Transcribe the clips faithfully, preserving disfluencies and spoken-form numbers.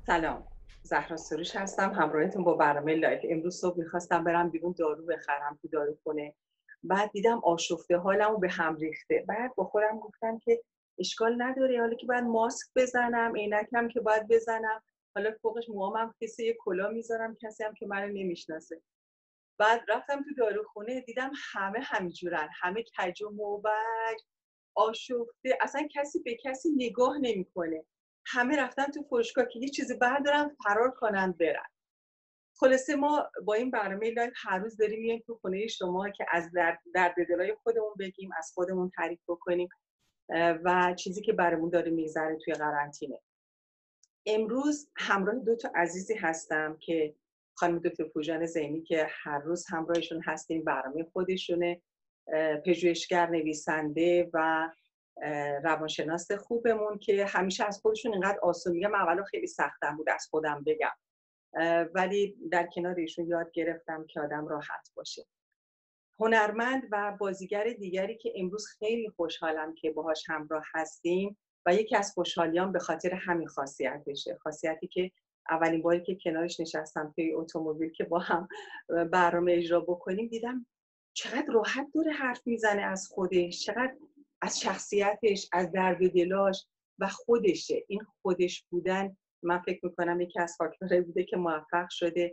سلام، زهرا سروش هستم، همراهتون با برنامه لایف. امروز صبح میخواستم برم بیرون دارو بخرم تو داروخونه. بعد دیدم آشفته، حالمو به هم ریخته. بعد با خودم گفتم که اشکال نداره، حالا که باید ماسک بزنم، عینکم که باید بزنم، حالا فوقش موامم کسی یه کلاه میذارم، کسی هم که منو نمیشناسه. بعد رفتم تو داروخونه، دیدم همه همینجورن، همه کج و موبج، آشفته، اصلا کسی به کسی نگاه نمیکنه. همه رفتن تو فروشگاه که یه چیزی بردارن فرار کنن برن. خلاصه ما با این برنامه لایف هر روز داریم میایم تو خونه شما که از درد درد دلای خودمون بگیم، از خودمون تعریف بکنیم و چیزی که برامون داره میگذره توی قرنطینه. امروز همراه دو تا عزیزی هستم که خانم دکتر پوژان زینی که هر روز همراهشون هستیم، برنامه خودشونه، پژوهشگر، نویسنده و روانشناس خوبمون که همیشه از خودشون اینقدر آسون میگم. اولا خیلی سختم بود از خودم بگم، ولی در کنار ایشون یاد گرفتم که آدم راحت باشه. هنرمند و بازیگر دیگری که امروز خیلی خوشحالم که باهاش همراه هستیم و یکی از خوشحالیام به خاطر همین خاصیتشه، خاصیتی که اولین باری که کنارش نشستم توی اتومبیل که با هم برنامه اجرا بکنیم دیدم چقدر راحت داره حرف میزنه از خودش، چقدر از شخصیتش، از درد و دلاش و خودشه. این خودش بودن من فکر میکنم یکی از فاکتورهای بوده که موفق شده.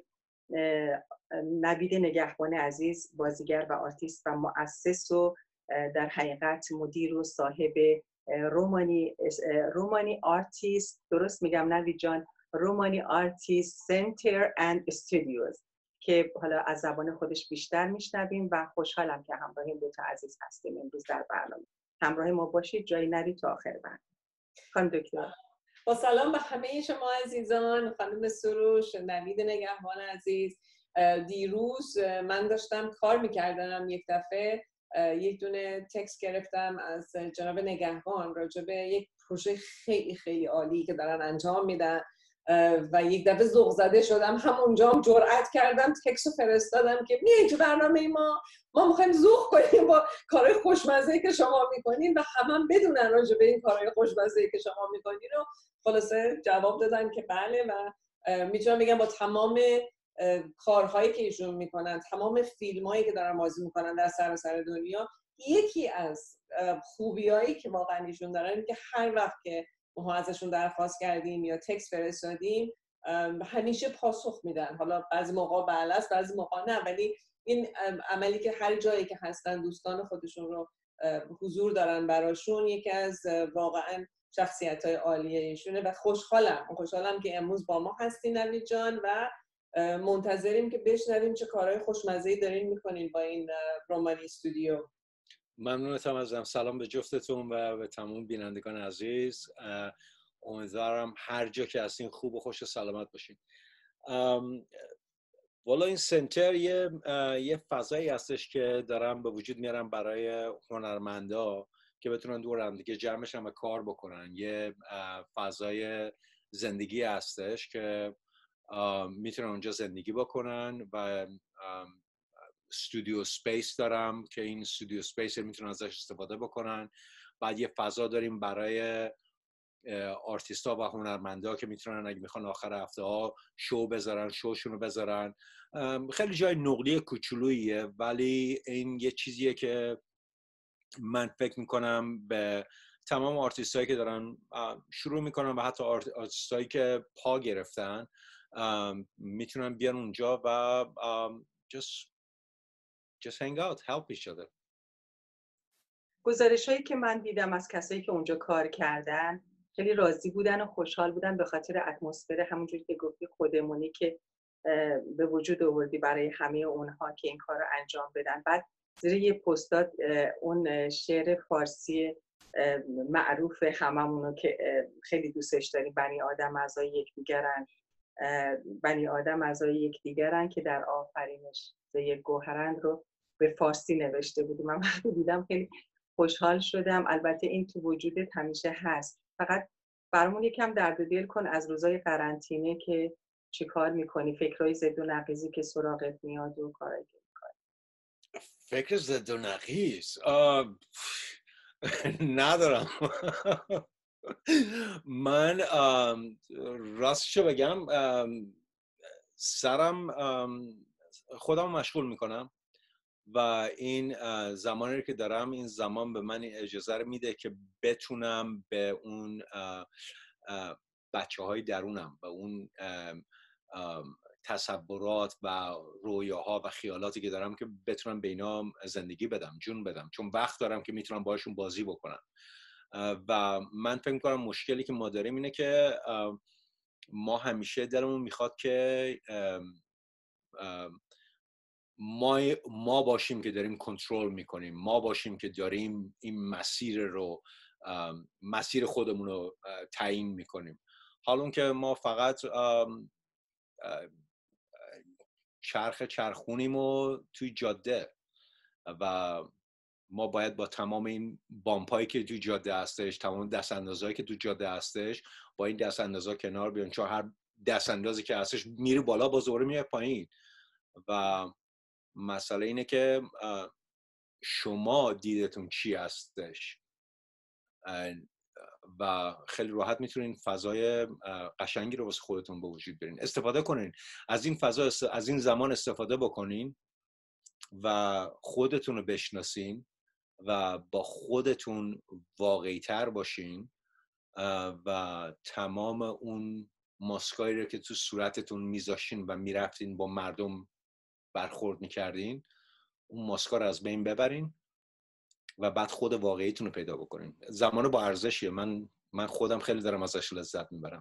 نوید نگهبان عزیز، بازیگر و آرتیست و مؤسس و در حقیقت مدیر و صاحب رومانی رومانی آرتیست، درست میگم نوید جان؟ رومانی آرتیست سنتر اند استودیوز، که حالا از زبان خودش بیشتر میشنویم و خوشحالم که همراه این دو تا عزیز هستیم امروز در برنامه. همراه ما باشید، جایی نرید تا آخر برنامه. خانم دکتر. با سلام به همه شما عزیزان، خانم سروش، نوید نگهبان عزیز. دیروز من داشتم کار میکردم، یک دفعه یک دونه تکست گرفتم از جناب نگهبان راجع به یک پروژه خیلی خیلی عالی که دارن انجام میدن و یک دفعه ذوق زده شدم. همونجا هم جرأت کردم تکست رو فرستادم که میای تو برنامه ما، ما میخوایم ذوق کنیم با کارهای خوشمزه‌ای که شما میکنین و همه هم بدونن راجع به این کارهای خوشمزه‌ای که شما میکنین. و خلاصه جواب دادن که بله و میتونم بگم با تمام کارهایی که ایشون میکنن، تمام فیلمایی که دارن بازی میکنن در سراسر دنیا، یکی از خوبیایی که واقعا ایشون دارن که هر وقت که ما ازشون درخواست کردیم یا تکست فرستادیم همیشه پاسخ میدن. حالا بعضی موقع بله است، بعضی موقع نه، ولی این عملی که هر جایی که هستن دوستان خودشون رو حضور دارن براشون، یکی از واقعا شخصیت‌های عالیه ایشونه و خوشحالم خوشحالم که امروز با ما هستین نوید جان و منتظریم که بشنویم چه کارهای خوشمزه‌ای دارین میکنین با این رومانی استودیو. ممنونتم ازم. سلام به جفتتون و به تمام بینندگان عزیز. امیدوارم هر جا که هستین خوب و خوش و سلامت باشین. والا این سنتر یه یه فضایی هستش که دارم به وجود میارم برای هنرمندا که بتونن دور هم دیگه جمعشن و کار بکنن. یه فضای زندگی هستش که میتونن اونجا زندگی بکنن و استودیو سپیس دارم که این استودیو سپیس میتونن ازش استفاده بکنن. بعد یه فضا داریم برای آرتیستا و هنرمندا که میتونن اگه میخوان آخر هفته ها شو بذارن، شوشون رو بذارن. خیلی جای نقلی کوچولوییه ولی این یه چیزیه که من فکر میکنم به تمام آرتیستایی که دارن شروع میکنن و حتی آرتیستایی که پا گرفتن میتونن بیان اونجا و just just hang out, help each other. گزارش‌هایی که من دیدم از کسایی که اونجا کار کردن خیلی راضی بودن و خوشحال بودن به خاطر اتمسفر همونجوری که گفتی خودمونی که به وجود آوردی برای همه اونها که این کار رو انجام بدن. بعد زیر یه پستات اون شعر فارسی معروف هممونو که خیلی دوستش داریم، بنی آدم اعضای یکدیگرن، بنی آدم اعضای یکدیگرن که در آفرینش یک گوهرند رو به فارسی نوشته بودیم. من وقتی دیدم خیلی خوشحال شدم. البته این تو وجودت همیشه هست، فقط برامون یکم درد دل کن از روزای قرنطینه که چی کار میکنی، فکرهای ضد و نقیضی که سراغت میاد و کارایی که میکنی. فکر ضد و نقیض ندارم. من راستشو بگم سرم خودم مشغول میکنم و این زمانی که دارم، این زمان به من اجازه رو میده که بتونم به اون بچه های درونم، به اون تصورات و رویاها و خیالاتی که دارم، که بتونم به اینا زندگی بدم، جون بدم، چون وقت دارم که میتونم باشون بازی بکنم. و من فکر میکنم مشکلی که ما داریم اینه که ما همیشه دلمون میخواد که ما ما باشیم که داریم کنترل میکنیم، ما باشیم که داریم این مسیر رو مسیر خودمون رو تعیین میکنیم، حالا که ما فقط چرخ چرخونیم و توی جاده و ما باید با تمام این بامپایی که توی جاده هستش، تمام دست اندازهایی که توی جاده هستش، با این دست اندازها کنار بیان، چون هر دست اندازی که هستش میره بالا باز دوباره میره پایین. و مسئله اینه که شما دیدتون چی هستش و خیلی راحت میتونین فضای قشنگی رو واسه خودتون به وجود بیارین. استفاده کنین از این فضا، از این زمان استفاده بکنین و خودتون رو بشناسین و با خودتون واقعی تر باشین و تمام اون ماسکایی رو که تو صورتتون میذاشین و میرفتین با مردم برخورد میکردین، اون ماسکا رو از بین ببرین و بعد خود واقعیتون رو پیدا بکنین. زمان با ارزشیه. من من خودم خیلی دارم ازش لذت میبرم.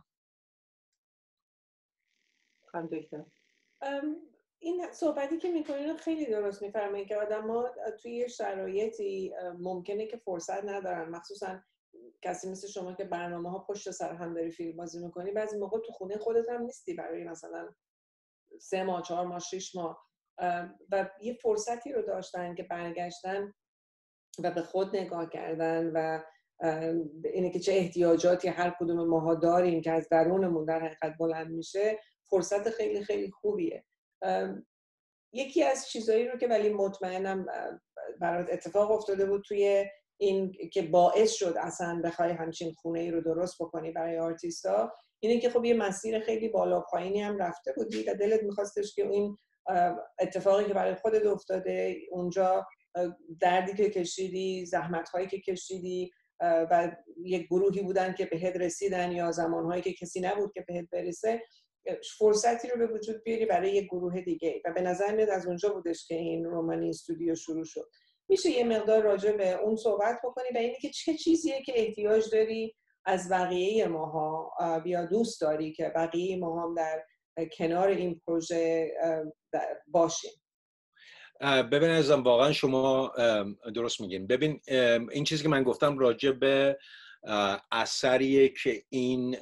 خانم دکتر، این صحبتی که میکنین خیلی درست میفرمایید که آدم‌ها توی شرایطی ممکنه که فرصت ندارن، مخصوصا کسی مثل شما که برنامه ها پشت سر هم داری فیلم بازی میکنی، بعضی موقع تو خونه خودت هم نیستی برای مثلا سه ماه، چهار ماه، شش ماه و یه فرصتی رو داشتن که برگشتن و به خود نگاه کردن و اینه که چه احتیاجاتی هر کدوم ماها داریم که از درونمون در حقیقت بلند میشه، فرصت خیلی خیلی خوبیه. یکی از چیزایی رو که ولی مطمئنم برات اتفاق افتاده بود توی این که باعث شد اصلا بخوای همچین خونه ای رو درست بکنی برای آرتیستا، اینه که خب یه مسیر خیلی بالا پایینی هم رفته بودی و دلت میخواستش که این اتفاقی که برای خودت افتاده اونجا، دردی که کشیدی، زحمت‌هایی که کشیدی و یک گروهی بودن که بهت رسیدن یا زمانهایی که کسی نبود که بهت برسه، فرصتی رو به وجود بیاری برای یک گروه دیگه و به نظر میاد از اونجا بودش که این رومانی استودیو شروع شد. میشه یه مقدار راجع به اون صحبت بکنی و اینی که چه چیزیه که احتیاج داری از بقیه ماها یا دوست داری که بقیه ماها هم در کنار این پروژه باشیم؟ ببین عزیزم، واقعا شما درست میگین. ببین این چیزی که من گفتم راجع به اثریه که این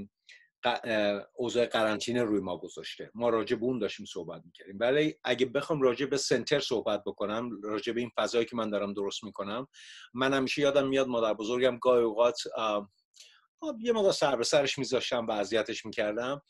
اوضاع قرنطینه روی ما گذاشته، ما راجع به اون داشتیم صحبت میکردیم. ولی اگه بخوام راجع به سنتر صحبت بکنم، راجع به این فضایی که من دارم درست میکنم، من همیشه یادم میاد مادر بزرگم گاهی اوقات یه مقدار سر به سرش میذاشتم و اذیتش میکردم،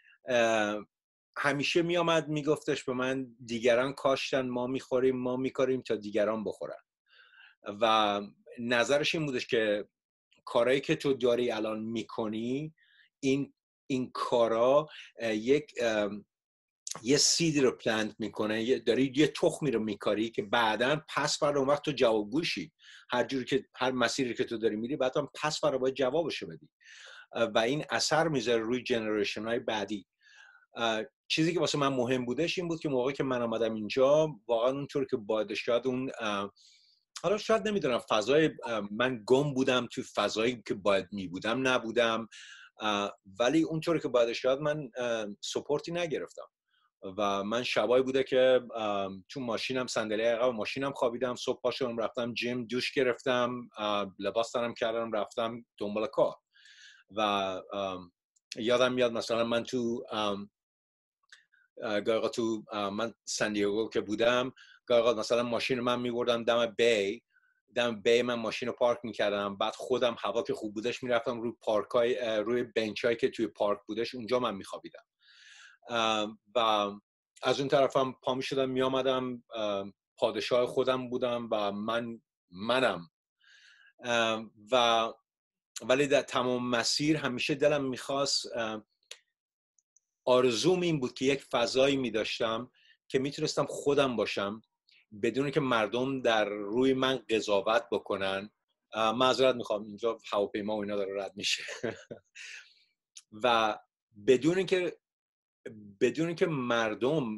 همیشه میامد میگفتش به من دیگران کاشتن ما میخوریم، ما میکاریم تا دیگران بخورن. و نظرش این بودش که کارهایی که تو داری الان میکنی، این این کارا یک یه سیدی رو پلنت میکنه، داری یه تخمی رو میکاری که بعداً پس فردا اون وقت تو جوابگوشی، هر جوری که هر مسیری که تو داری میری بعداً پس فردا باید جوابشو بدی و این اثر میذاره روی جنریشن های بعدی. چیزی که واسه من مهم بودش این بود که موقعی که من آمدم اینجا، واقعا اونطور که باید شاید اون حالا شاید نمیدونم فضای من گم بودم تو فضایی که باید می بودم نبودم، ولی اونطوری که باید شاید من سپورتی نگرفتم و من شبایی بوده که تو ماشینم، صندلی عقب ماشینم خوابیدم، صبح پا شدم رفتم جیم، دوش گرفتم، لباس تنم کردم، رفتم دنبال کار. و یادم میاد مثلا من تو گاهی تو من سندیگو که بودم، گاهی مثلا ماشین من میبردم دم بی دم بی من ماشین رو پارک میکردم، بعد خودم هوا که خوب بودش میرفتم روی پارکای روی بنچایی که توی پارک بودش اونجا من میخوابیدم و از اون طرفم پا میشدم میامدم، پادشاه خودم بودم و من منم و ولی در تمام مسیر همیشه دلم میخواست، آرزوم این بود که یک فضایی میداشتم که میتونستم خودم باشم بدون که مردم در روی من قضاوت بکنن. معذرت میخوام، اینجا هواپیما و اینا داره رد میشه. و بدون اینکه بدون اینکه مردم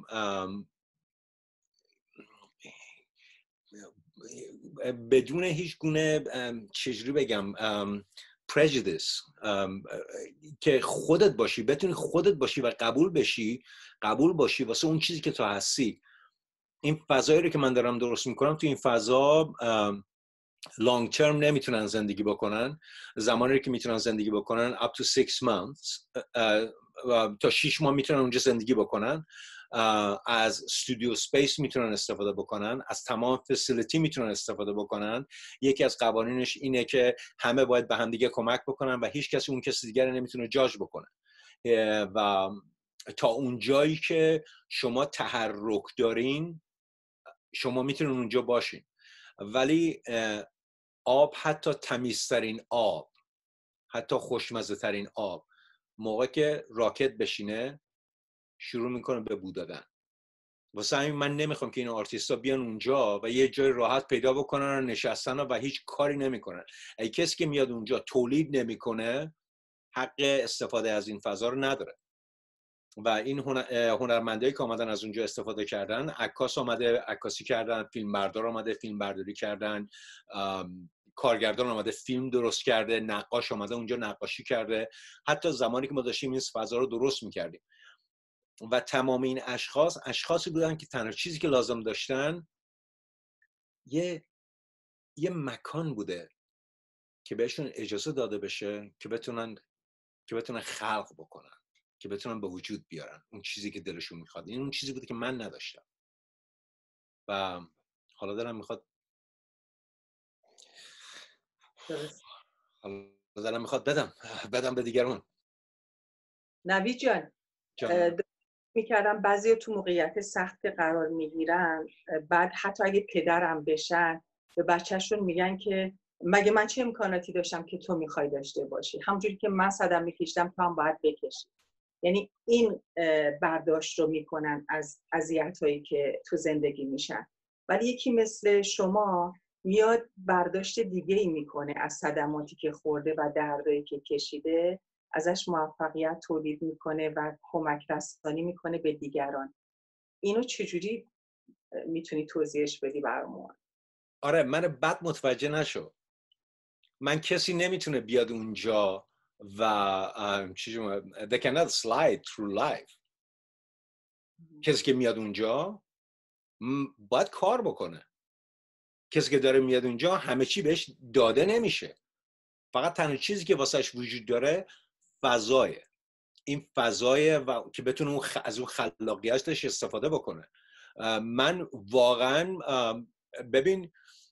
بدون هیچ گونه چجوری بگم prejudice که خودت باشی، بتونی خودت باشی و قبول بشی قبول باشی واسه اون چیزی که تو هستی. این فضایی رو که من دارم درست میکنم، تو این فضا لانگ ترم نمیتونن زندگی بکنن. زمانی که میتونن زندگی بکنن up to six months تا شش ماه میتونن اونجا زندگی بکنن. از استودیو سپیس میتونن استفاده بکنن، از تمام فسیلیتی میتونن استفاده بکنن. یکی از قوانینش اینه که همه باید به هم دیگه کمک بکنن و هیچ کسی اون کسی دیگر نمیتونه جاج بکنه. و تا اون جایی که شما تحرک دارین شما میتونین اونجا باشین. ولی آب، حتی تمیزترین آب، حتی خوشمزه ترین آب، موقع که راکت بشینه شروع میکنه به بو دادن. واسه همین من نمیخوام که این آرتیستا بیان اونجا و یه جای راحت پیدا بکنن و نشستن و هیچ کاری نمیکنن. ای کسی که میاد اونجا تولید نمیکنه حق استفاده از این فضا رو نداره. و این هنرمندایی که آمدن از اونجا استفاده کردن، عکاس آمده عکاسی کردن، فیلمبردار آمده فیلم برداری کردن، کارگردان آمده فیلم درست کرده، نقاش آمده اونجا نقاشی کرده. حتی زمانی که ما داشتیم این فضا رو درست میکردیم و تمام این اشخاص اشخاصی بودن که تنها چیزی که لازم داشتن یه یه مکان بوده که بهشون اجازه داده بشه که بتونن که بتونن خلق بکنن، که بتونن به وجود بیارن اون چیزی که دلشون میخواد. این اون چیزی بوده که من نداشتم و حالا دلم میخواد حالا دلم میخواد بدم بدم به دیگران. نوید جان، میکردم بعضی تو موقعیت سخت قرار میگیرن، بعد حتی اگه پدرم بشن به بچهشون میگن که مگه من چه امکاناتی داشتم که تو میخوای داشته باشی؟ همونجوری که من صدم میکشیدم تو هم باید بکشی. یعنی این برداشت رو میکنن از اذیت‌هایی که تو زندگی میشن. ولی یکی مثل شما میاد برداشت دیگه ای میکنه از صدماتی که خورده و دردایی که کشیده، ازش موفقیت تولید میکنه و کمک رسانی میکنه به دیگران. اینو چجوری میتونی توضیحش بدی برامون؟ آره، من بد متوجه نشو. من کسی نمیتونه بیاد اونجا و چیزی they cannot slide through life. کسی که میاد اونجا باید کار بکنه. کسی که داره میاد اونجا همه چی بهش داده نمیشه. فقط تنها چیزی که واسهش وجود داره فضایه. این فضایه و که بتونه اون خ... از اون خلاقیتش استفاده بکنه. من واقعا ببین،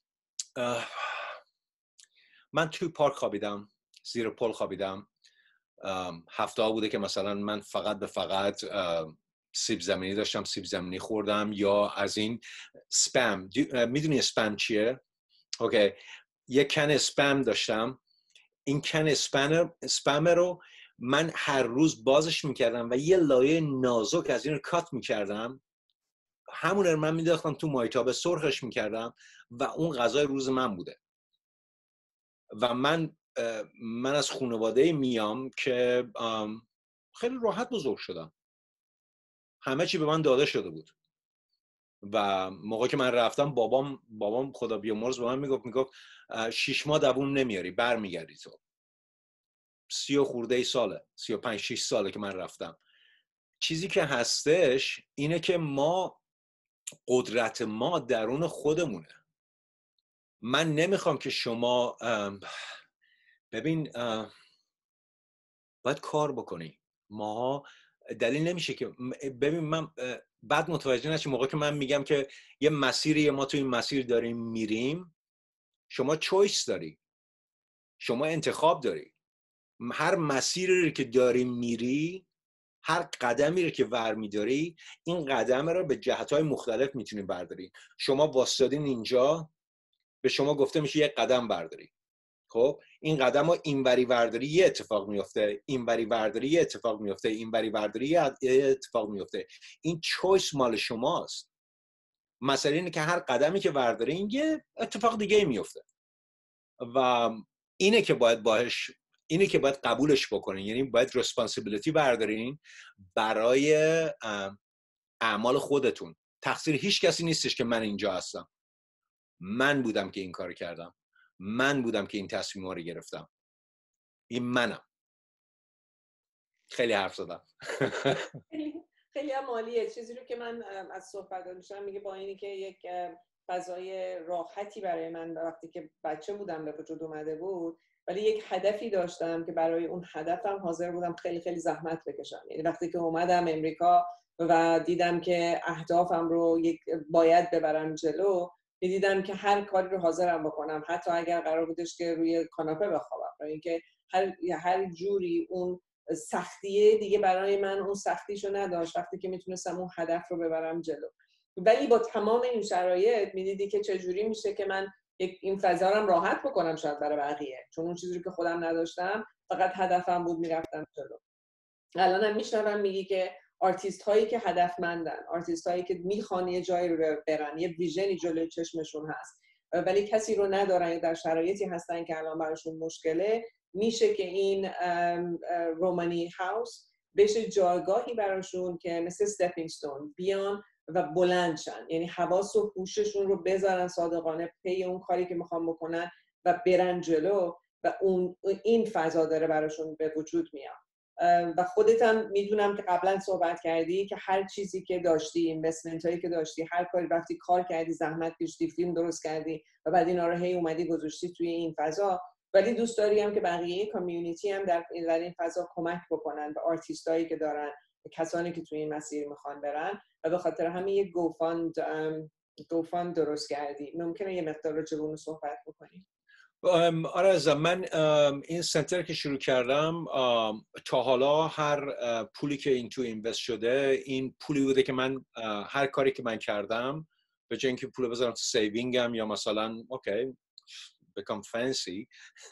من توی پارک خوابیدم، زیر پل خوابیدم. هفته ها بوده که مثلا من فقط به فقط سیب زمینی داشتم، سیب زمینی خوردم، یا از این سپم. میدونی سپم چیه؟ اوکی. یک کن سپم داشتم. این کن سپم سپم رو من هر روز بازش میکردم و یه لایه نازک از این رو کات میکردم. همون رو من میداختم تو مایتابه، سرخش میکردم و اون غذای روز من بوده. و من من از خانواده میام که خیلی راحت بزرگ شدم. همه چی به من داده شده بود. و موقعی که من رفتم بابام بابام خدا بیامرز به من میگفت میگفت شش ماه دووم نمیاری برمیگردی. تو سی و خورده ای ساله، سی و پنج شش ساله که من رفتم. چیزی که هستش اینه که ما قدرت ما درون خودمونه. من نمیخوام که شما ببین باید کار بکنی. ما دلیل نمیشه که ببین من بعد متوجه نشی موقع که من میگم که یه مسیری ما تو این مسیر داریم میریم. شما چویس داری، شما انتخاب داری. هر مسیری که داری میری، هر قدمی رو که ور میداری، این قدم رو به جهت‌های مختلف میتونی برداری. شما واسطادین اینجا، به شما گفته میشه یک قدم برداری. خب این قدم ها اینوری ورداری یه اتفاق میفته، اینوری ورداری یه اتفاق میفته، اینوری ورداری یه اتفاق میفته. این چویس مال شماست. مسئله اینه که هر قدمی که وردارین یه اتفاق دیگه میفته و اینه که باید باهاش اینه که باید قبولش بکنین. یعنی باید ریسپانسیبیلیتی بردارین برای اعمال خودتون. تقصیر هیچ کسی نیستش که من اینجا هستم. من بودم که این کار کردم، من بودم که این تصمیم رو گرفتم. این منم. خیلی حرف زدم. خیلی هم عالیه. چیزی رو که من از صحبت داشتم میگه با اینی که یک فضای راحتی برای من وقتی که بچه بودم به وجود اومده بود، ولی یک هدفی داشتم که برای اون هدفم حاضر بودم خیلی خیلی زحمت بکشم. یعنی وقتی که اومدم امریکا و دیدم که اهدافم رو یک باید ببرم جلو، دیدم که هر کاری رو حاضرم بکنم، حتی اگر قرار بودش که روی کاناپه بخوابم، برای اینکه هر هر جوری اون سختیه دیگه برای من اون سختیشو نداشت وقتی که میتونستم اون هدف رو ببرم جلو. ولی با تمام این شرایط میدیدی که چجوری میشه که من این فضا رو راحت بکنم شاید برای بقیه، چون اون چیزی که خودم نداشتم فقط هدفم بود میرفتم جلو. الانم میشنوم میگی که آرتیست هایی که هدفمندن، آرتیست هایی که میخوان یه جایی رو برن، یه ویژنی جلوی چشمشون هست ولی کسی رو ندارن، در شرایطی هستن که الان براشون مشکله، میشه که این رومانی هاوس بشه جایگاهی براشون که مثل استپینگ ستون بیان و بلند شن. یعنی حواس و هوششون رو بذارن صادقانه پی اون کاری که میخوان بکنن و برن جلو و اون این فضا داره براشون به وجود میاد. و خودت هم میدونم که قبلا صحبت کردی که هر چیزی که داشتی، اینوستمنت هایی که داشتی، هر کاری رفتی کار کردی، زحمت کشیدی، فیلم درست کردی و بعد اینا رو هی اومدی گذاشتی توی این فضا، ولی دوست داری هم که بقیه کامیونیتی هم در این فضا کمک بکنن به آرتیستایی که دارن، به کسانی که توی این مسیر میخوان برن و به خاطر همین یه گوفاند گوفاند درست کردی. ممکنه یه مقدار راجع به اون صحبت بکنی؟ آره عزیزم، من این سنتر که شروع کردم تا حالا هر پولی که این تو اینوست شده این پولی بوده که من هر کاری که من کردم به جای اینکه پول بذارم تو سیوینگم یا مثلا اوکی become fancy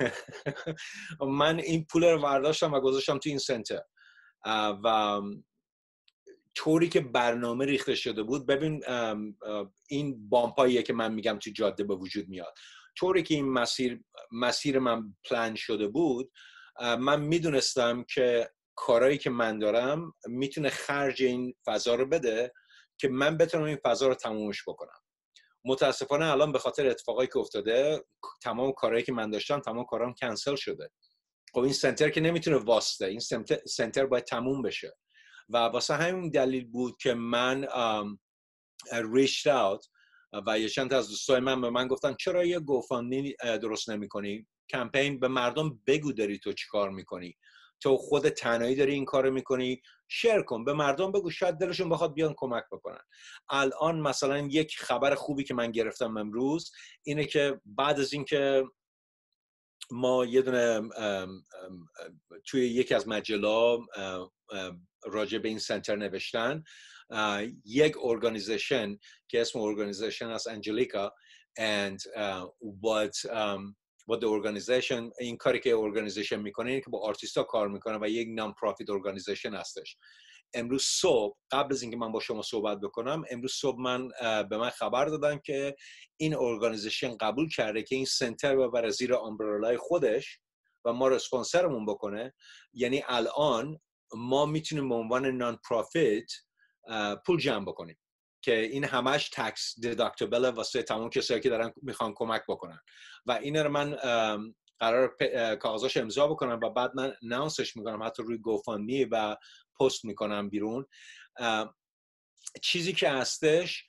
من این پول رو برداشتم و گذاشتم تو این سنتر و طوری که برنامه ریخته شده بود. ببین این بامپاییه که من میگم تو جاده به وجود میاد. طوری که این مسیر مسیر من پلان شده بود، من میدونستم که کارهایی که من دارم میتونه خرج این فضا رو بده که من بتونم این فضا رو تمومش بکنم. متاسفانه الان به خاطر اتفاقایی که افتاده تمام کارهایی که من داشتم تمام کارام کنسل شده. خب این سنتر که نمیتونه واسطه، این سنتر باید تموم بشه و واسه همین دلیل بود که من ریچت اوت و یه چند تا از دوستای من به من گفتن چرا یه گوفاندمی درست نمی‌کنی؟ کمپین به مردم بگو داری تو چی کار میکنی، تو خود تنهایی داری این کارو میکنی، شیر کن، به مردم بگو، شاید دلشون بخواد بیان کمک بکنن. الان مثلا یک خبر خوبی که من گرفتم امروز اینه که بعد از اینکه ما یه دونه توی یکی از مجله راجع به این سنتر نوشتن، یک ارگانیزیشن که اسم ارگانیزیشن از انجلیکا and uh, what um, what the organization این کاری که ارگانیزیشن میکنه اینه که با آرتیستا کار میکنه و یک نان پروفیت ارگانیزیشن هستش. امروز صبح قبل از اینکه من با شما صحبت بکنم، امروز صبح من به من خبر دادن که این ارگانیزیشن قبول کرده که این سنتر ببره زیر امبرلای خودش و ما رو اسپانسرمون بکنه. یعنی الان ما میتونیم به عنوان نان پروفیت پول جمع بکنیم که این همش تکس دیداکتیبل واسه تمام کسایی که دارن میخوان کمک بکنن و این رو من قرار کاغذاش امضا بکنم و بعد من اناونسش میکنم، حتی روی گوفاندمی و پست میکنم بیرون. چیزی که هستش،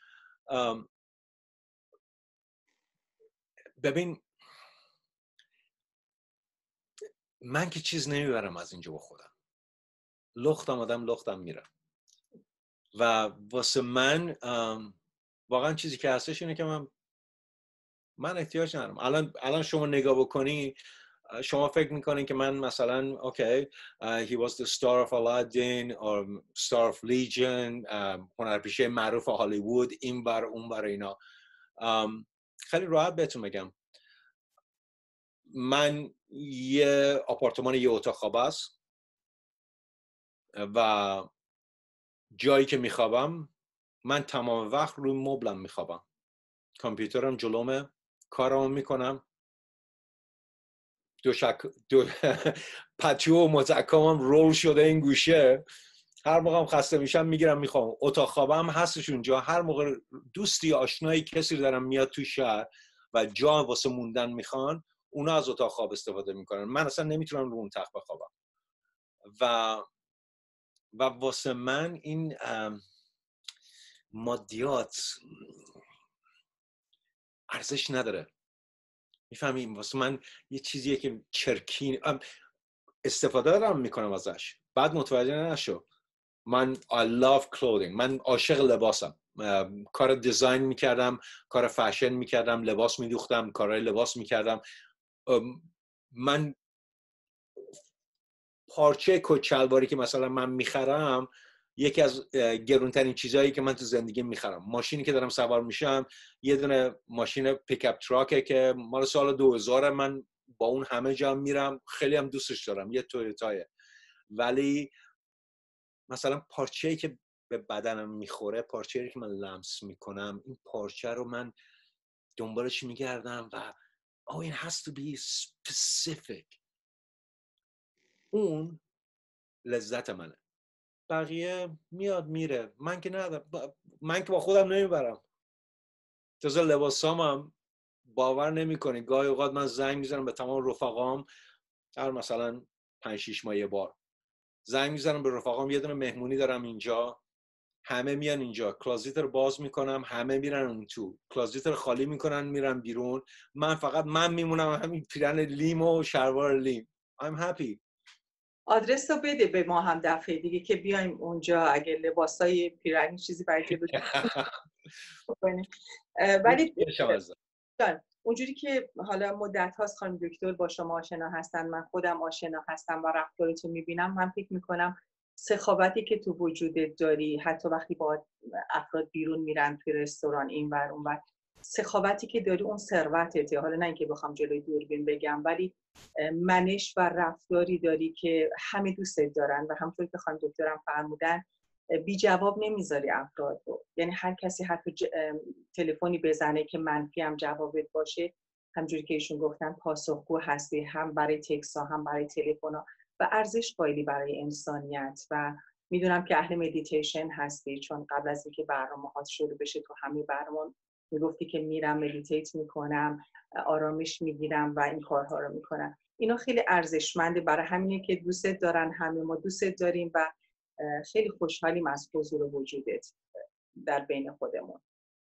ببین من که چیز نمیبرم از اینجا با خودم، لختم آدم لختم میرم و واسه من واقعا چیزی که هستش اینه که من من احتیاج ندارم. الان الان شما نگاه بکنی، شما فکر میکنین که من مثلا اوکی he was the star of Aladdin or star of Legion، هنرپیشه معروف هالیوود، این بر اون بر اینا. خیلی راحت بهتون میگم من یه آپارتمان یه اتاق خواب است و جایی که میخوابم من تمام وقت روی مبلم میخوابم، کامپیوترم جلومه، کارمو میکنم، دو شک دو پتو و متکامم رول شده این گوشه، هر موقع هم خسته میشم میگیرم میخوام. اتاق خوابم هستش اونجا، هر موقع دوستی آشنایی کسی دارم میاد تو شهر و جا واسه موندن میخوان، اونا از اتاق خواب استفاده میکنن. من اصلا نمیتونم رو اون تخت بخوابم و و واسه من این مادیات ارزش نداره. میفهمیم؟ واسه من یه چیزیه که چرکین استفاده دارم میکنم ازش، بعد متوجه نشو. من I love clothing، من عاشق لباسم، کار دیزاین میکردم، کار فشن میکردم، لباس میدوختم، کارهای لباس میکردم. من پارچه کت شلواری که مثلا من میخرم یکی از گرونترین چیزهایی که من تو زندگی میخرم. ماشینی که دارم سوار میشم یه دونه ماشین پیکاپ تراکه که مال سال دو هزار، من با اون همه جا میرم، خیلی هم دوستش دارم، یه تویوتایه. ولی مثلا پارچه‌ای که به بدنم میخوره، پارچه‌ای که من لمس میکنم، این پارچه رو من دنبالش میگردم و oh it has to be specific. اون لذت منه. بقیه میاد میره، من که ندارم، من که با خودم نمیبرم. جز لباسامم باور نمیکنی گاهی اوقات من زنگ میزنم به تمام رفقام، هر مثلا پنج شش ماه یه بار زنگ میزنم به رفقام، یه دونه مهمونی دارم اینجا، همه میان اینجا، کلازیت رو باز میکنم، همه میرن اون تو، کلازیت رو خالی میکنن میرن بیرون، من فقط من میمونم همین پیرن لیم و شلوار لیم. I'm happy. آدرس رو بده به ما هم دفعه دیگه که بیایم اونجا، اگه لباسای پیرنی چیزی برای جلو کنیم. ولی اونجوری که حالا مدت هاست خانم دکتر با شما آشنا هستن، من خودم آشنا هستم و رفتارتون میبینم، من فکر میکنم سخاوتی که تو وجودت داری، حتی وقتی با افراد بیرون میرن توی رستوران این ور اون ور، سخاوتی که داری اون ثروتته. حالا نه اینکه بخوام جلوی دوربین بگم، ولی منش و رفتاری داری که همه دوستت دارن و همونطور که خانم دکترم فرمودن بی جواب نمیذاری افراد رو. یعنی هر کسی حتی تلفنی بزنه که منفی هم جوابت باشه، همجوری که ایشون گفتن پاسخگو هستی، هم برای تکس ها هم برای تلفن ها، و ارزش قائلی برای انسانیت. و میدونم که اهل مدیتیشن هستی، چون قبل از اینکه برنامه ها شروع بشه تو همه برنامه میگفتی که میرم مدیتیت میکنم، آرامش میگیرم و این کارها رو میکنم. اینا خیلی ارزشمنده، برای همینه که دوستت دارن، همه ما دوستت داریم و خیلی خوشحالیم از حضور وجودت در بین خودمون.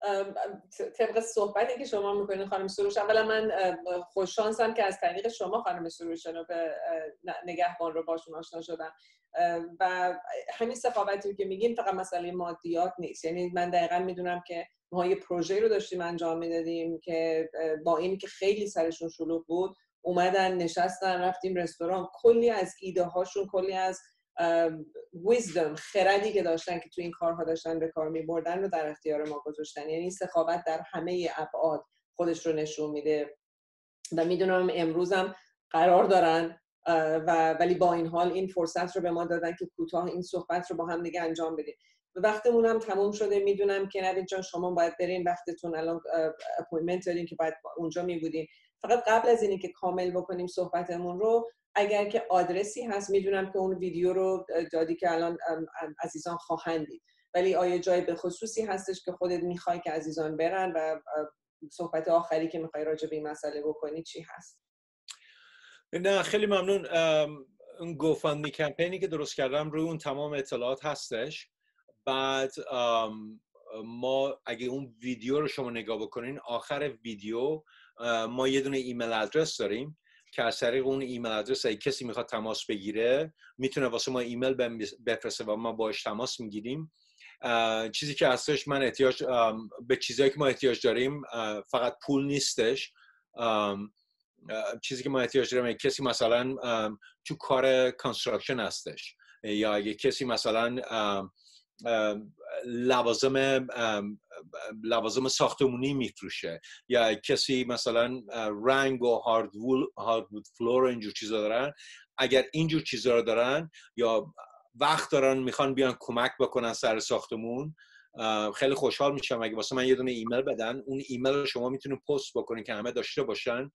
طبق صحبتی که شما میکنین خانم سروش، اولا من خوششانسم که از طریق شما خانم سروش رو به نگهبان رو باشون آشنا شدم و همین سخاوتی که میگین فقط مسئله مادیات نیست. یعنی من دقیقاً میدونم که ما یه پروژه رو داشتیم انجام میدادیم که با این که خیلی سرشون شلوغ بود اومدن نشستن، رفتیم رستوران، کلی از ایده هاشون، کلی از ویزدم، خردی که داشتن که تو این کارها داشتن به کار میبردن رو در اختیار ما گذاشتن. یعنی سخاوت در همه ابعاد خودش رو نشون میده و میدونم امروزم قرار دارن و ولی با این حال این فرصت رو به ما دادن که کوتاه این صحبت رو با هم دیگه انجام بدیم. وقتمون هم تموم شده، میدونم که نوید جان شما باید برین، وقتتون الان اپوینتمنت دارین که باید اونجا میبودین. فقط قبل از اینی که کامل بکنیم صحبتمون رو، اگر که آدرسی هست، میدونم که اون ویدیو رو دادی که الان عزیزان خواهند دید، ولی آیا جای به خصوصی هستش که خودت میخوای که عزیزان برن و صحبت آخری که میخوای راجع به این مسئله بکنی چی هست؟ نه خیلی ممنون. اون گوفاندمی کمپینی که درست کردم روی اون تمام اطلاعات هستش. بعد ما اگه اون ویدیو رو شما نگاه بکنین، آخر ویدیو ما یه دونه ایمیل ادرس داریم که از طریق اون ایمیل ادرس اگه کسی میخواد تماس بگیره میتونه واسه ما ایمیل بفرسته و ما باهاش تماس میگیریم. چیزی که هستش، من احتیاج به چیزایی که ما احتیاج داریم فقط پول نیستش. چیزی که ما احتیاج داریم اگه کسی مثلا تو کار کانستراکشن هستش، یا اگه کسی مثلا لوازم لوازم ساختمونی میفروشه، یا کسی مثلا رنگ و هاردوود هاردوود فلور و اینجور چیزا دارن، اگر اینجور چیزا رو دارن یا وقت دارن میخوان بیان کمک بکنن سر ساختمون، خیلی خوشحال میشم اگه واسه من یه دونه ایمیل بدن. اون ایمیل رو شما میتونید پست بکنین که همه داشته باشن،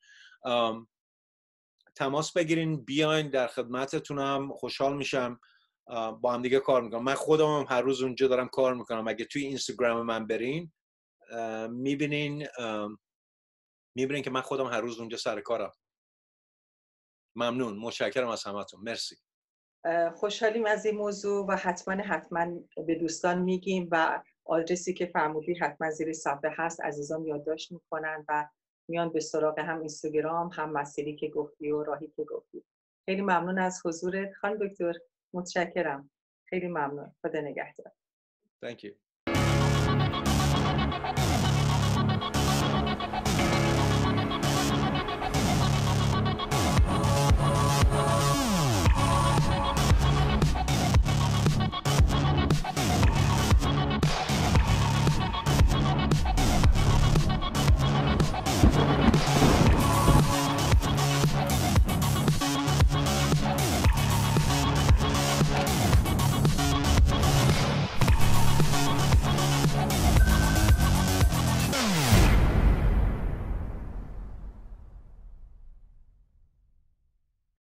تماس بگیرین، بیاین، در خدمتتونم. خوشحال میشم با هم دیگه کار میکنم. من خودم هم هر روز اونجا دارم کار میکنم. اگه توی اینستاگرام من برین میبینین میبینین که من خودم هر روز اونجا سر کارم. ممنون، متشکرم از همتون. مرسی. خوشحالیم از این موضوع و حتما حتما به دوستان میگیم و آدرسی که فرمودی حتما زیر صفحه هست، عزیزان یادداشت میکنن و میان به سراغ هم اینستاگرام، هم مسیری که گفتی و راهی که گفتی. خیلی ممنون از حضورت خانم دکتر، متشکرم. خیلی ممنون. خدا نگهدار. Thank you.